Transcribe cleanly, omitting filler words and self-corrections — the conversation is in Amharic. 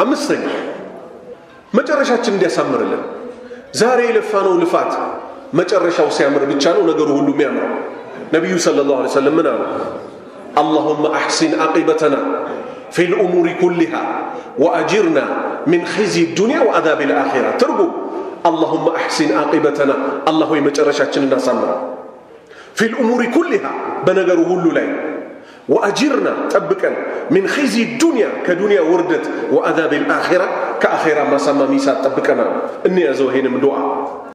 አምስተኛ መጨረሻችን እንዲያሳምርልን ዛሬ ለፋነው ልፋት መጨረሻው ሲያምር ብቻ ነው ነገሩ ሁሉ የሚያምረው ነብዩ ሰለላሁ ዐለይሂ ወሰለም ምን አሉ اللهم احسن عاقبتنا في الامور كلها واجرنا من خزي الدنيا وعذاب الاخره ترجو اللهم احسن عاقبتنا الله يمጨረሻችንን እናሳምራ في الامور كلها በነገሩ ሁሉ ላይ واجرنا طبقن من خزي الدنيا كدنيا وردت وعذاب الاخره كاخره ما سما ميسا طبقنا اني ازو هينم دعاء